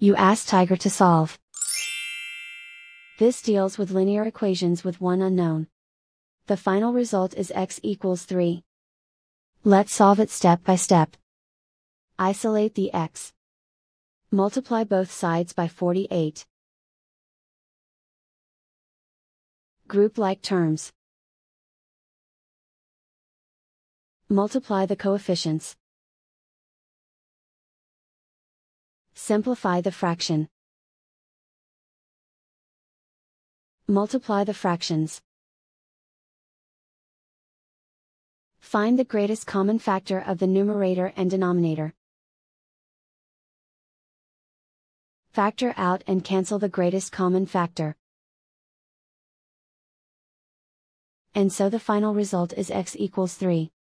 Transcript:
You ask Tiger to solve. This deals with linear equations with one unknown. The final result is x equals 3. Let's solve it step by step. Isolate the x. Multiply both sides by 48. Group like terms. Multiply the coefficients. Simplify the fraction. Multiply the fractions. Find the greatest common factor of the numerator and denominator. Factor out and cancel the greatest common factor. And so the final result is x equals 3.